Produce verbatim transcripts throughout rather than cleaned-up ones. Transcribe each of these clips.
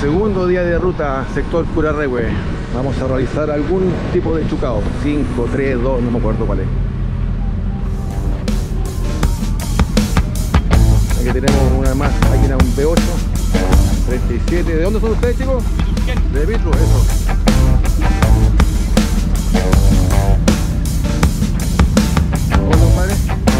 Segundo día de ruta, sector Curarrehue. Vamos a realizar algún tipo de chucao. cinco, tres, dos, no me acuerdo cuál es. Aquí tenemos una más, máquina, un V ocho, treinta y siete. ¿De dónde son ustedes, chicos? De Vitru, eso. ¿Cómo, compadre?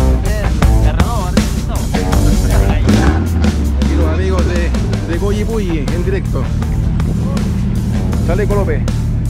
Aquí los amigos de, de Coyipulli en directo. Sale Colope.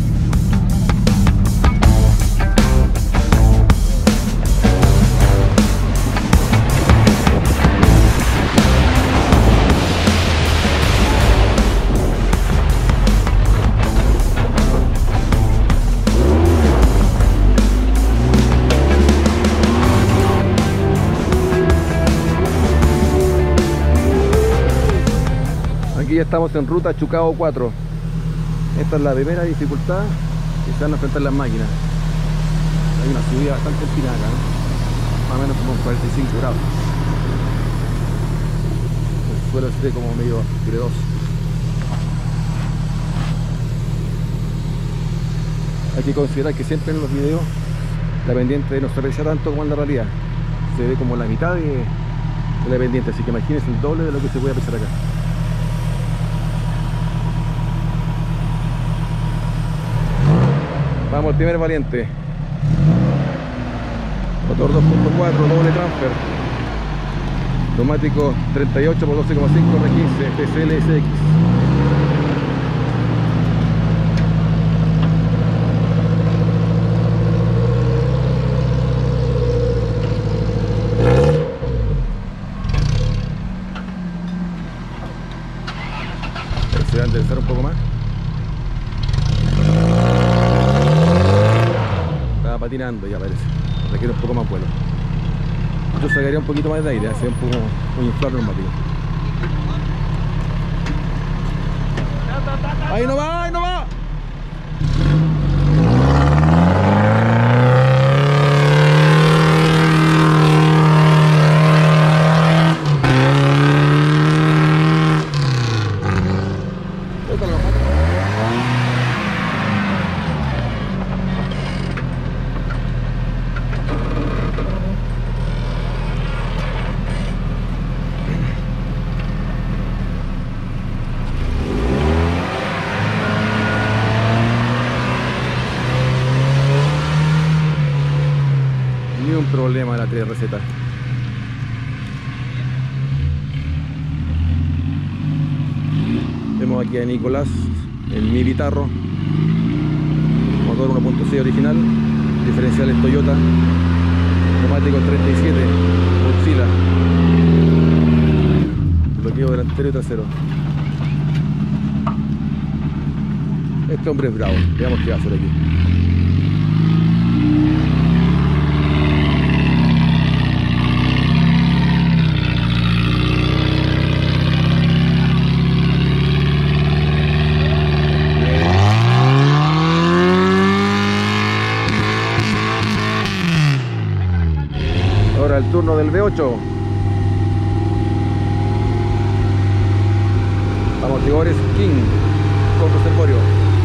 Aquí ya estamos en ruta Chucao cuatro. Esta es la primera dificultad que se van a enfrentar las máquinas. Hay una subida bastante empinada acá, ¿no? Más o menos como cuarenta y cinco grados. El suelo se ve como medio gredoso. Hay que considerar que siempre en los videos la pendiente no se aprecia tanto como en la realidad. Se ve como la mitad de, de la pendiente, así que imagínense el doble de lo que se puede apreciar acá. Vamos al primer valiente. Motor dos punto cuatro, doble transfer. Neumático treinta y ocho por doce coma cinco R quince T C L S X. Se va a enderezar un poco más. Patinando ya parece, requiere un poco más vuelo. Yo sacaría un poquito más de aire, hace un poco muy inflado el neumático. ¡Ahí no va! ¡Ahí no va! Problema la tres receta. Vemos aquí a Nicolás en mi guitarro, motor uno punto seis original, diferenciales Toyota, neumático treinta y siete, Godzilla, bloqueo delantero y trasero. Este hombre es bravo, veamos qué va a hacer aquí. Ahora el turno del V ocho. Amortiguadores King con reservorio.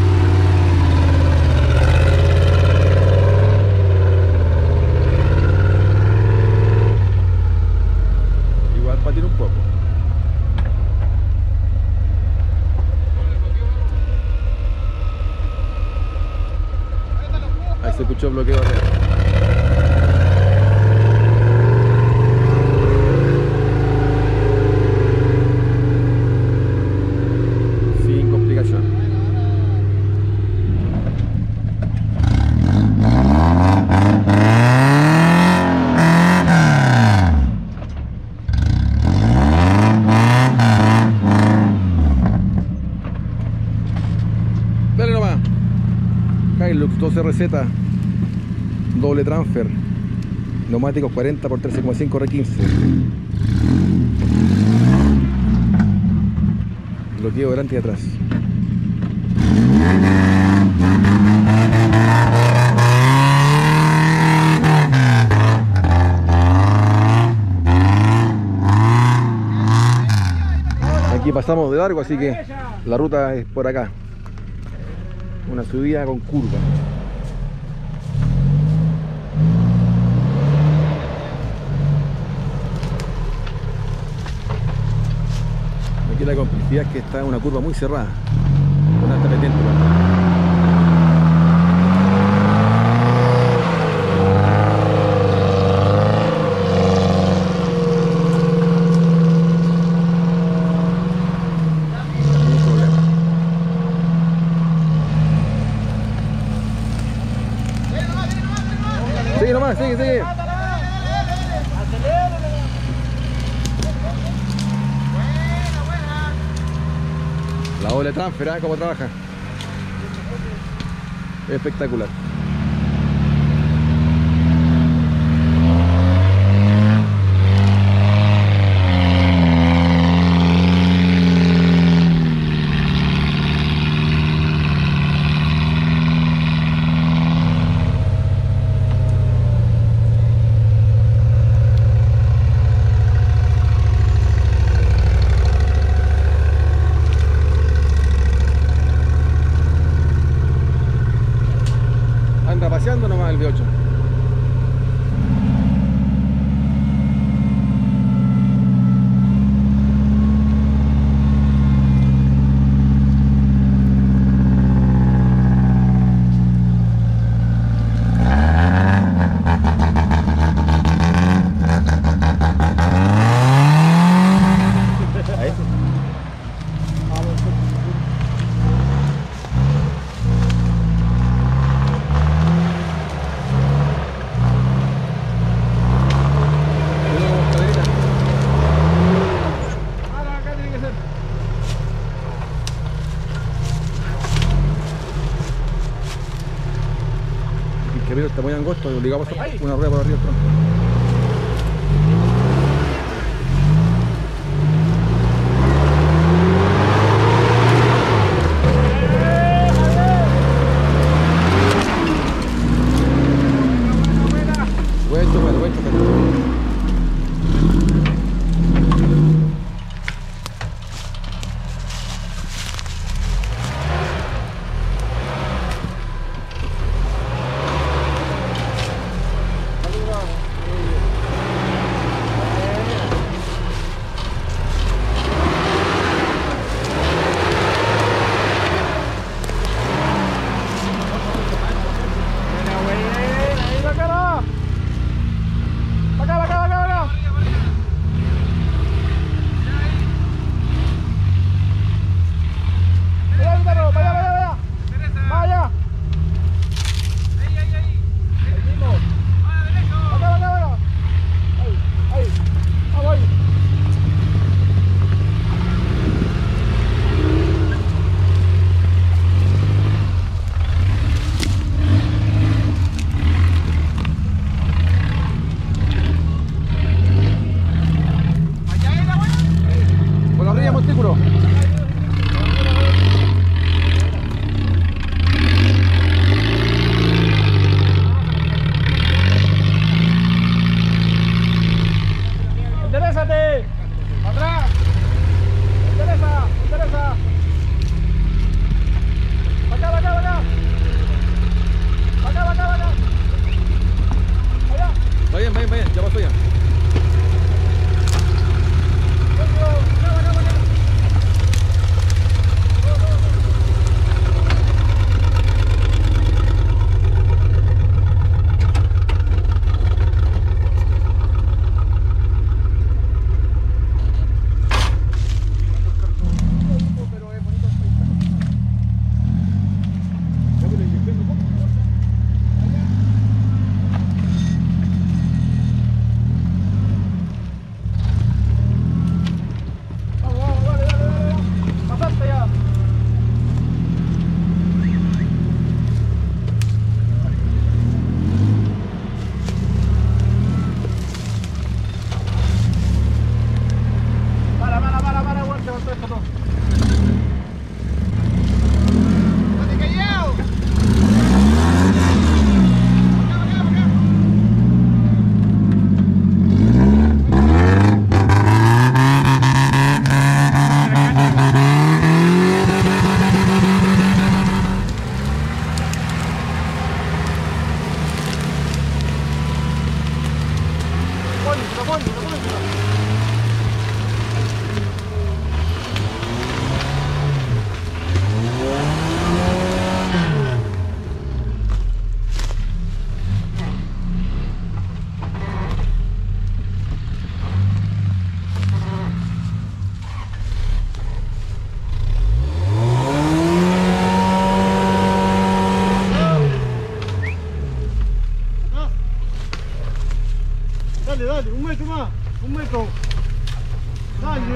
Igual patina un poco. Ahí se escuchó el bloqueo arriba. Dale nomás. Hilux doce R Z, doble transfer, neumáticos cuarenta por trece coma cinco R quince. Bloqueo delante y atrás. Aquí pasamos de largo, así que la ruta es por acá. Una subida con curva. Aquí la complicidad es que está en una curva muy cerrada, con alta pendiente. Sigue nomás, sigue, sigue. La doble transfer, ¿eh? ¿Cómo trabaja? Espectacular. Anda paseando nomás el V ocho. El camino está muy angosto y obligamos a pasar una rueda por arriba del tronco. Buen chofer, buen chofer. Ya pasó ya.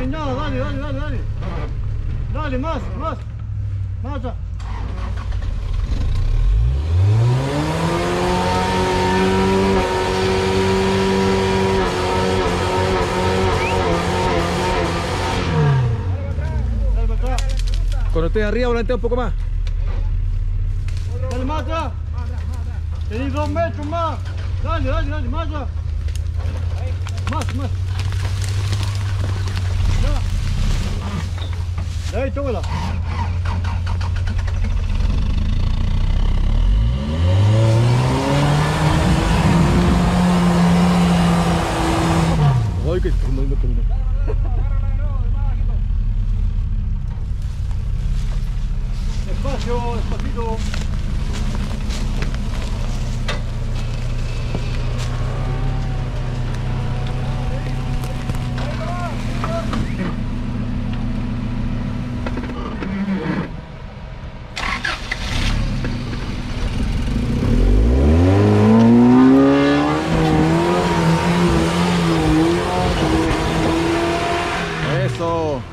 hay nada, dale, dale, dale, dale. Dale, más, más. Más allá. Cuando estés arriba, volantea un poco más. Dale más atrás. Tenés dos metros más. Dale, dale, dale, más allá. Más, más. Ya. De ahí, tómala. Ay, que no, no, no. Despacio, despacito. Eso.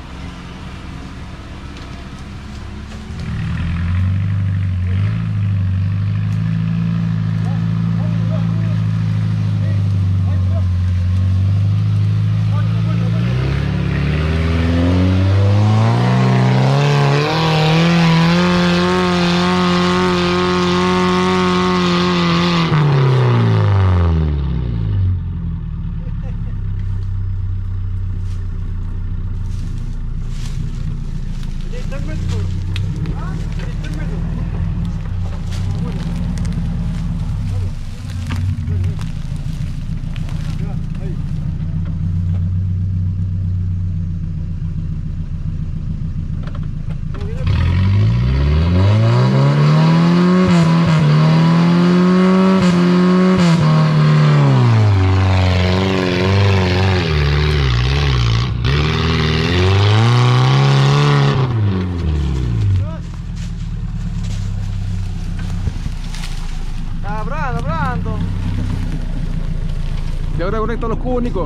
Y ahora conecta los cubos, Nico.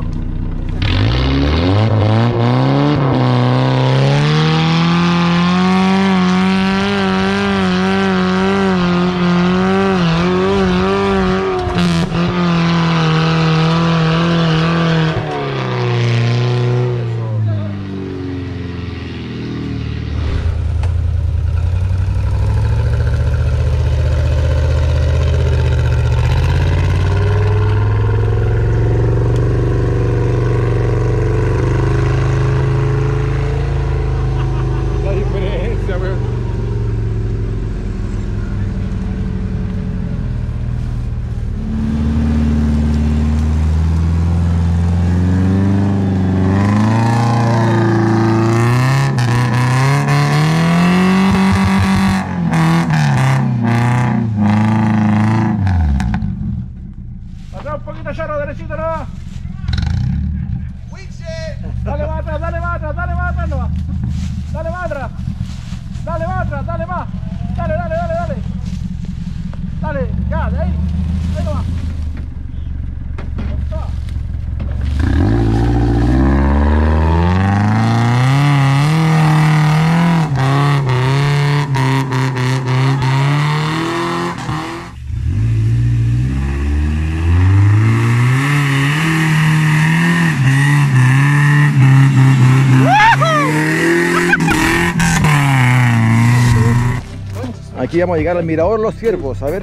Un poquito yarro, derechito nomás. Dale más atrás, dale más atrás, dale más atrás nomás. Dale más atrás. Dale más atrás, dale más. Dale, dale, dale, dale. Dale, ya, de ahí. Ahí nomás. Aquí vamos a llegar al mirador Los Ciervos, a ver.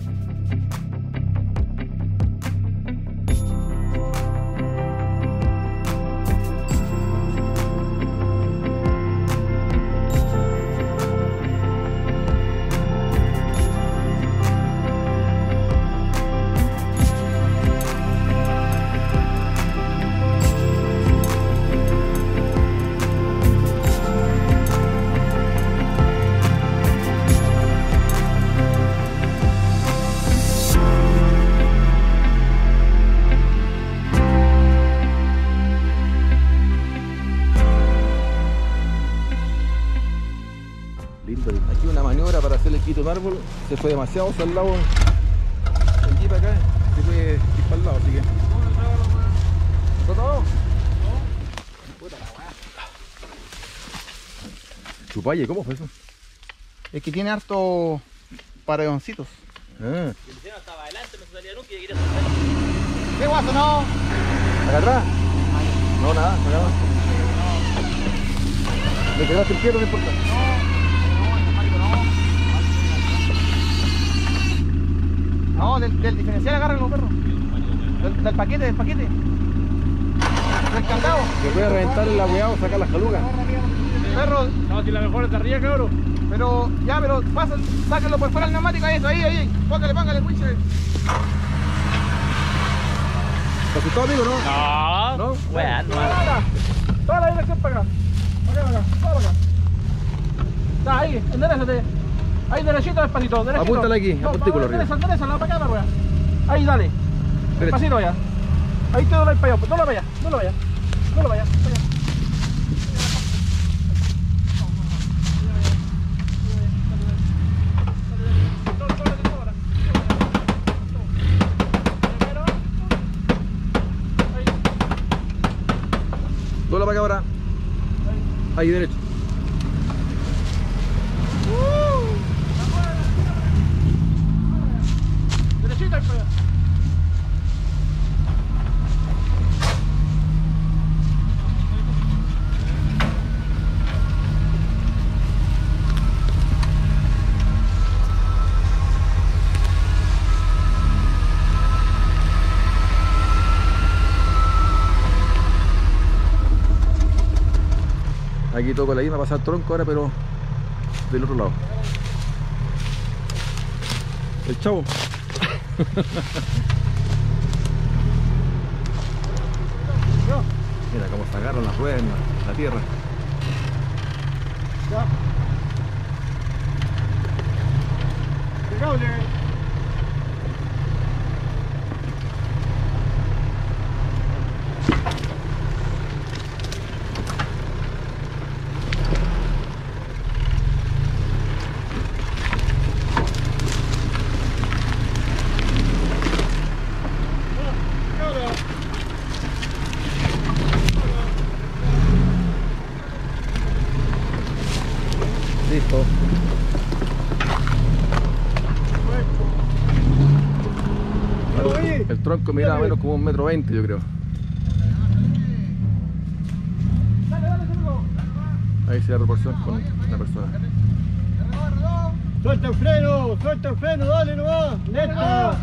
Aquí una maniobra para hacer el quito de un árbol. Se fue demasiado hacia el lado del jeep acá. Se fue ir para el lado, así que. ¿Todo? ¿Todo? Chupaye, ¿cómo fue eso? Es que tiene harto paredoncitos. Ah. Estaba adelante, me salía nunca y quería saltar. ¿Qué guaso no? ¿Acá atrás? No, nada, acá abajo. Le quedaste el pie, no me importa. No, del, del diferencial agárrenlo, perro. Del, del paquete, del paquete. Del candado. Que voy a reventar el agüeado, sacar las calugas. Perro, No, si la mejor es de arriba, cabrón. pero ya, pero pasa, sáquenlo por fuera el neumático, ahí, eso, ahí, ahí. Póngale, póngale el winch. ¿Te asustó, amigo, no? No, ¿No? weón, no. Toda la, toda la dirección para acá. Para acá, para acá, para acá. Está ahí, enderezate. Ahí, derechito, despacito, derechito. Apúntale aquí, No, apuntículo vamos, arriba. endereza, endereza, para acá, para acá. Ahí, dale. Derecho. Despacito allá. Ahí te doy para allá, no lo vayas, no lo vayas. No lo vayas, para allá. Dobla para acá ahora. Ahí, derecho. Derechito ahí para allá. Aquí toco la isla, pasa el tronco ahora, pero del otro lado. El chavo. Mira cómo se agarran las ruedas en la, la tierra. Ya. El cable. Listo. El tronco mira menos como un metro veinte, yo creo. Dale, dale, Zurdo. Ahí se da proporción con una persona. Suelta el freno, suelta el freno, dale nomás. Neta.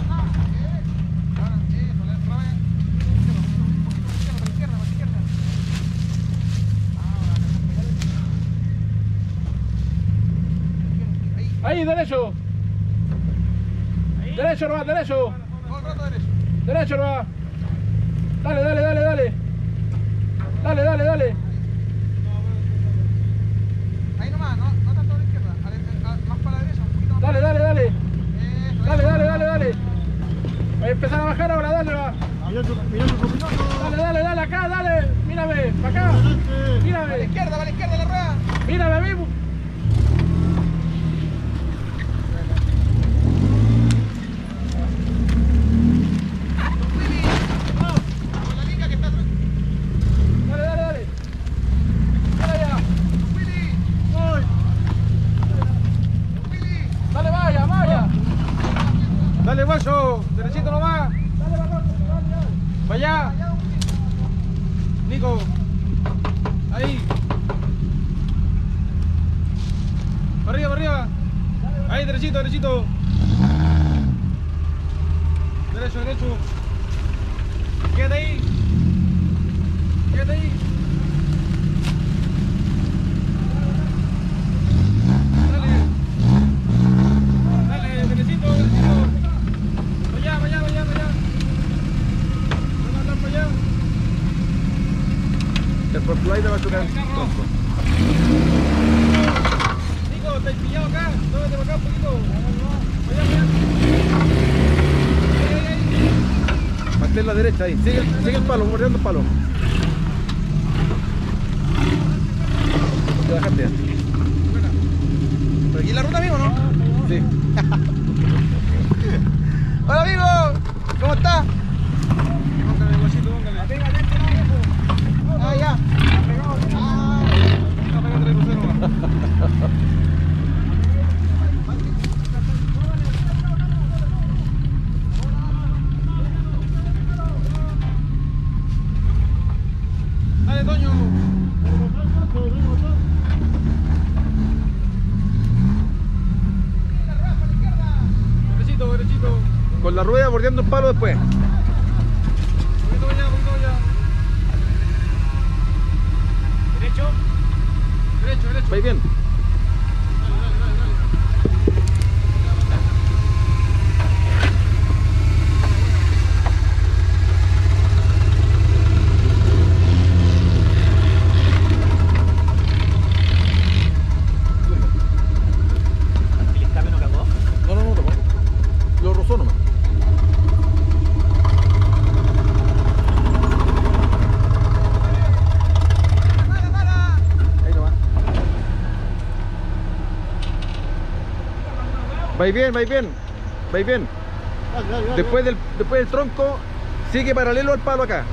Ahí, derecho. Derecho nomás, derecho. Derecho nomás. Dale, dale, dale, dale. Dale, dale, dale. Ahí nomás, no, no tanto a la izquierda, a la- a- más para la derecha, un poquito más. Dale, dale, dale. Eso, Dale, dale, dale, dale. Voy a empezar a bajar ahora, dale nomás. Dale, dale, dale, acá, dale. Mírame, para acá. a la Mírame. izquierda, a la izquierda la rueda. Mírame a mí. Con la línea que está atrás. Dale, dale, dale. Dale allá. Willy, Willy. Dale, vaya, vaya. Dale, guayo, derechito nomás. Dale, para acá, dale, dale. Para allá. Nico. Ahí. Para arriba, para arriba. Ahí, derechito, derechito. Derecho, derecho. Quédate ahí. Quédate ahí. Dale. Dale, derechito, derechito. Para allá, para allá, para allá, para allá. Vamos a andar para allá. El Fortnite va a chocar el tronco. Nico, ¿estáis pillado acá? Tómate para acá un poquito. Para allá, para allá. Ahí, ahí, ahí. Mantén la derecha ahí. Sigue, el- sigue el palo, bordeando el palo. Te bajaste ya. ¿Pero aquí en la ruta, amigo, no? Sí. Hola, amigo. ¿Cómo está? Póngale, guachito, póngale. Ah, ya. Ah, no, pégate de crucero, va. bordeando el palo después. Un poquito allá, un poquito allá. Derecho. Derecho, derecho. ¿Vais bien? Dale, dale, dale, dale. ¿El escape no cagó? No, no, no, no. Lo rozó nomás. Ahí nomás. Vais bien, vais bien. Vais bien. Dale, dale, dale. Después del, después del tronco, sigue paralelo al palo acá.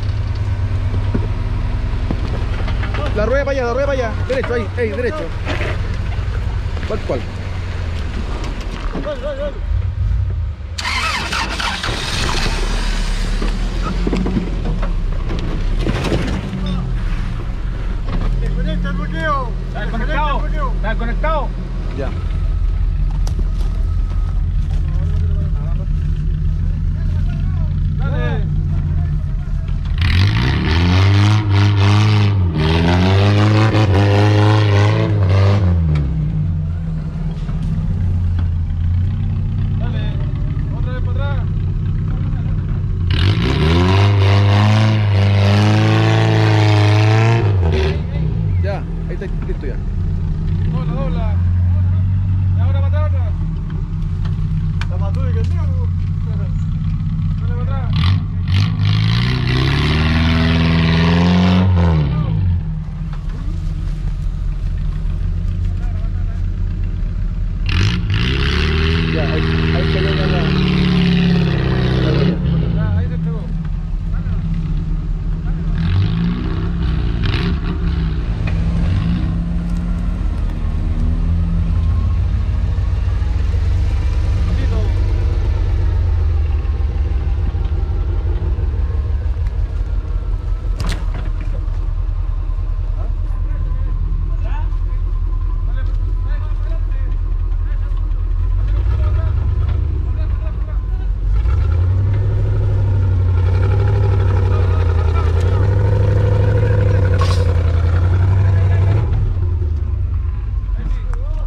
La rueda para allá, la rueda para allá. Derecho, ahí, ahí, derecho. ¿Cuál, cuál? Dale, dale, dale. Desconecta el bloqueo. Está Desconecta el conectado. bloqueo. Está conectado. Ya. Dale. Dale. Otra vez para atrás. Ya, ahí está listo ya. Dobla, dobla. Y ahora para atrás, otra. Está más duro que el mío. Dale para atrás. Ya, ahí, ahí cayó ya la, la huella. Ya, ahí se pegó. Pasito. Dale, dale, más para adelante. Dale, un poquito más atrás. Atrás, atrás, atrás. Ahí sí.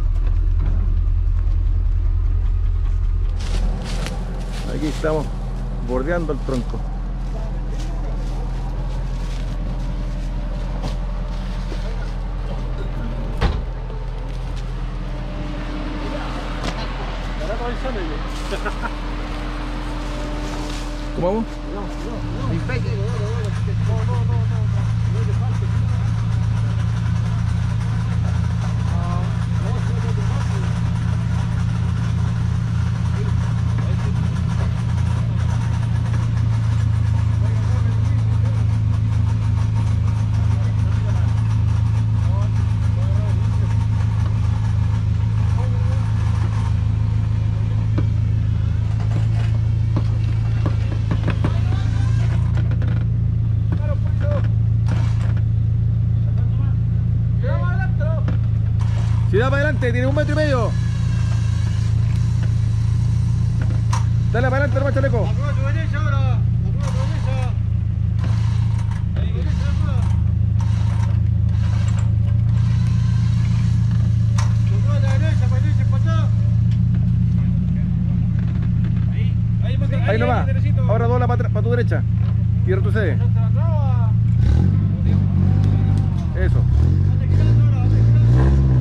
Aquí estamos bordeando el tronco. ¿Cómo vamos? Si da para adelante, tiene un metro y medio. Dale para adelante, nomás, chaleco. Aprueba tu derecha ahora. Aprueba tu derecha. Ahí. Tu derecha, aprueba. Aprueba la derecha, para derecha, para allá. Ahí, más atrás, Ahí nomás. derechito. Ahora dobla para, para tu derecha. Y retrocede. Salta la traba. Eso. Ande girando ahora, ande girando.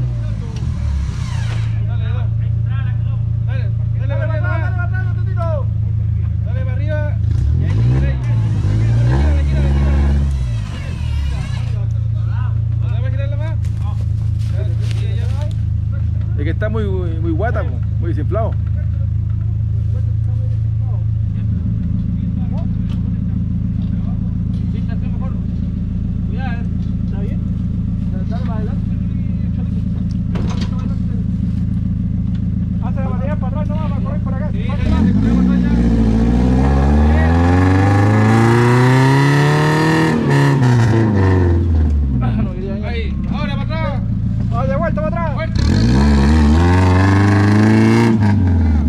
Dale, dale. Dale, dale para arriba. Dale, dale, dale, Totito. Dale para arriba. Y ahí, ahí, ahí. Gira, gira, gira, gira. ¿Dale para girarla más? Ya, ya, ya. Es que está muy, muy guata, po, muy desinflado. ¿Está bien? Dale para adelante. Hace la batería para atrás, no va a correr para acá. Sí, Más, dale, más. se corrió para allá. Ah, no quería ir. Ahí, ahora para atrás. Ah, de vuelta para atrás. Fuerte.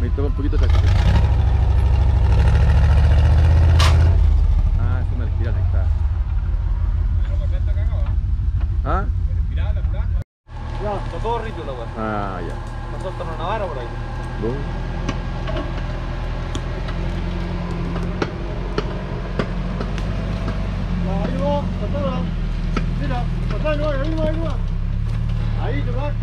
Ahí toma un poquito de café. Ah, es una espiral que está. ¿Ah? Ya, está todo rico la weá. Ah, ya. Nos soltan una vara por ahí. ¿Vos? Ahí va, pasala. Mira, pasá, no, ahí no, ahí no. Ahí te va.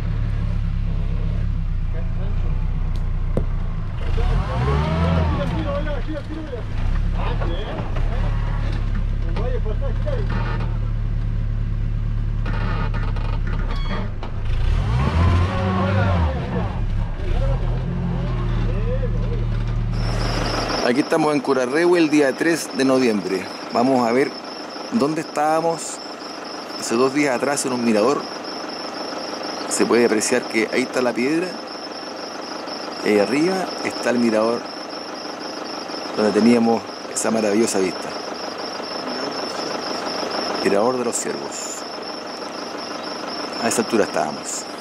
Gira el tiro, gira, gira el tiro, mira. Ah, sí. No vaya a pasar, gira ahí. Aquí estamos en Curarrehue el día tres de noviembre. Vamos a ver dónde estábamos hace dos días atrás en un mirador. Se puede apreciar que ahí está la piedra. Y ahí arriba está el mirador donde teníamos esa maravillosa vista. Mirador de los Ciervos. A esa altura estábamos.